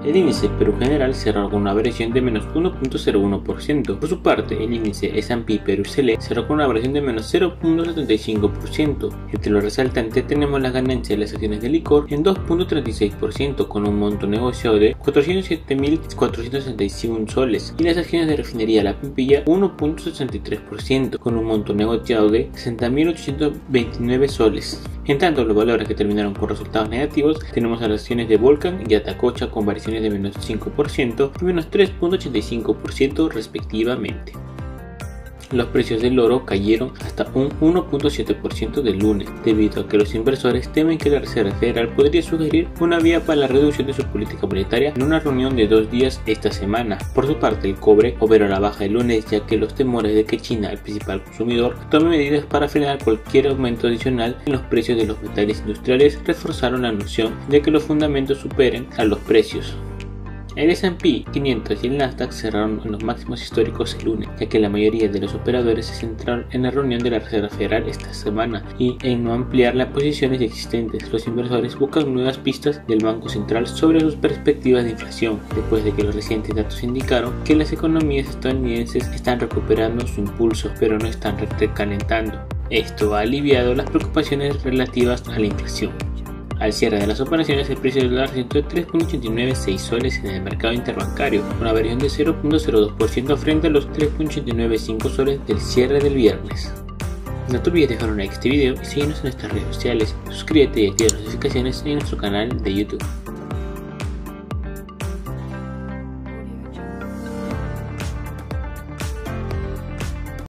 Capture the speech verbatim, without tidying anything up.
El índice Perú General cerró con una variación de menos uno punto cero uno por ciento. Por su parte, el índice S and P Perú Select cerró con una variación de menos cero punto setenta y cinco por ciento. Entre los resaltantes tenemos las ganancias de las acciones de licor en dos punto treinta y seis por ciento con un monto negociado de cuatrocientos siete mil cuatrocientos sesenta y uno soles y las acciones de refinería La Pampilla uno punto sesenta y tres por ciento con un monto negociado de sesenta mil ochocientos veintinueve soles. En tanto, los valores que terminaron con resultados negativos tenemos a las acciones de Volcan y Atacocha con variaciones de menos cinco por ciento y menos tres punto ochenta y cinco por ciento respectivamente. Los precios del oro cayeron hasta un uno punto siete por ciento del lunes, debido a que los inversores temen que la Reserva Federal podría sugerir una vía para la reducción de su política monetaria en una reunión de dos días esta semana. Por su parte, el cobre operó a la baja el lunes, ya que los temores de que China, el principal consumidor, tome medidas para frenar cualquier aumento adicional en los precios de los metales industriales reforzaron la noción de que los fundamentos superen a los precios. El S and P quinientos y el Nasdaq cerraron en los máximos históricos el lunes, ya que la mayoría de los operadores se centraron en la reunión de la Reserva Federal esta semana y en no ampliar las posiciones existentes. Los inversores buscan nuevas pistas del Banco Central sobre sus perspectivas de inflación, después de que los recientes datos indicaron que las economías estadounidenses están recuperando su impulso, pero no están recalentando. Esto ha aliviado las preocupaciones relativas a la inflación. Al cierre de las operaciones, el precio del dólar se situó en tres punto ochenta y nueve seis soles en el mercado interbancario, una variación de cero punto cero dos por ciento frente a los tres punto ochenta y nueve cinco soles del cierre del viernes. No te olvides dejar un like a este video y seguirnos en nuestras redes sociales. Suscríbete y activa las notificaciones en nuestro canal de YouTube.